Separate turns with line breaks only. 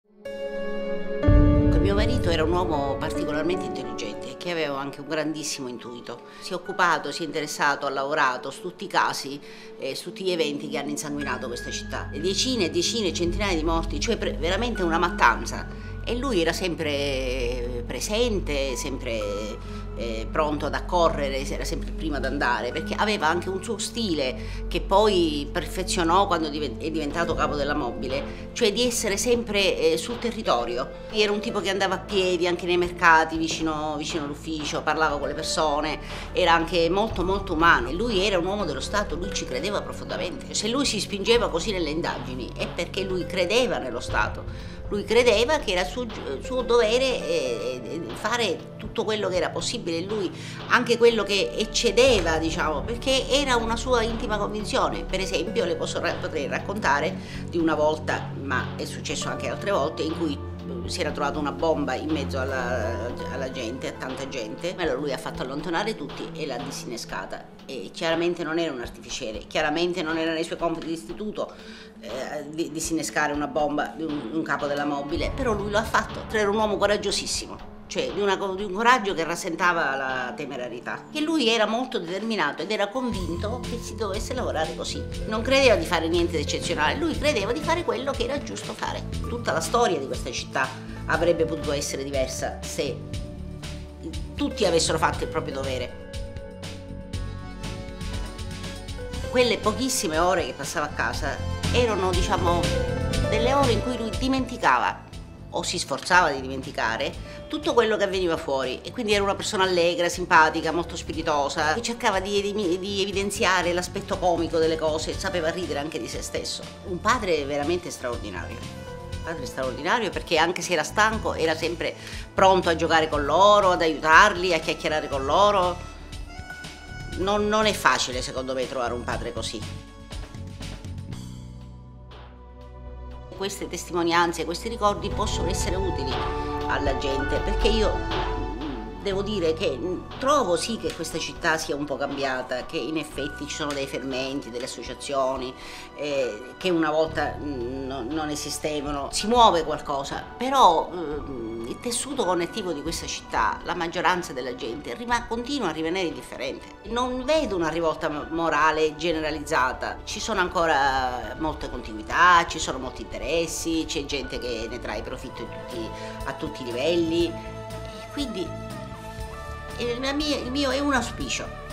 Mio marito era un uomo particolarmente intelligente che aveva anche un grandissimo intuito. Si è occupato, si è interessato, ha lavorato su tutti i casi, su tutti gli eventi che hanno insanguinato questa città. Decine e decine, centinaia di morti, cioè veramente una mattanza. E lui era sempre presente, sempre pronto ad accorrere, era sempre il primo ad andare, perché aveva anche un suo stile che poi perfezionò quando è diventato capo della mobile, cioè di essere sempre sul territorio. Era un tipo che andava a piedi anche nei mercati, vicino all'ufficio, parlava con le persone, era anche molto molto umano. E lui era un uomo dello Stato, lui ci credeva profondamente. Se lui si spingeva così nelle indagini è perché lui credeva nello Stato. Lui credeva che era suo dovere fare tutto quello che era possibile, lui anche quello che eccedeva, diciamo, perché era una sua intima convinzione. Per esempio potrei raccontare di una volta, ma è successo anche altre volte, in cui si era trovata una bomba in mezzo alla gente, a tanta gente. Allora lui ha fatto allontanare tutti e l'ha disinnescata. E chiaramente non era un artificiere, chiaramente non era nei suoi compiti di istituto disinnescare una bomba di un capo della mobile, però lui lo ha fatto. Era un uomo coraggiosissimo, cioè di un coraggio che rasentava la temerarietà. E lui era molto determinato ed era convinto che si dovesse lavorare così. Non credeva di fare niente di eccezionale, lui credeva di fare quello che era giusto fare. Tutta la storia di questa città avrebbe potuto essere diversa se tutti avessero fatto il proprio dovere. Quelle pochissime ore che passava a casa erano, diciamo, delle ore in cui lui dimenticava o si sforzava di dimenticare tutto quello che avveniva fuori, e quindi era una persona allegra, simpatica, molto spiritosa, che cercava di evidenziare l'aspetto comico delle cose, sapeva ridere anche di se stesso. Un padre veramente straordinario. Un padre straordinario, perché anche se era stanco era sempre pronto a giocare con loro, ad aiutarli, a chiacchierare con loro. Non è facile, secondo me, trovare un padre così. Queste testimonianze, questi ricordi possono essere utili alla gente, perché io devo dire che trovo sì che questa città sia un po' cambiata, che in effetti ci sono dei fermenti, delle associazioni che una volta non esistevano, si muove qualcosa, però il tessuto connettivo di questa città, la maggioranza della gente continua a rimanere indifferente. Non vedo una rivolta morale generalizzata, ci sono ancora molte contiguità, ci sono molti interessi, c'è gente che ne trae profitto a tutti i livelli, quindi il mio è un auspicio.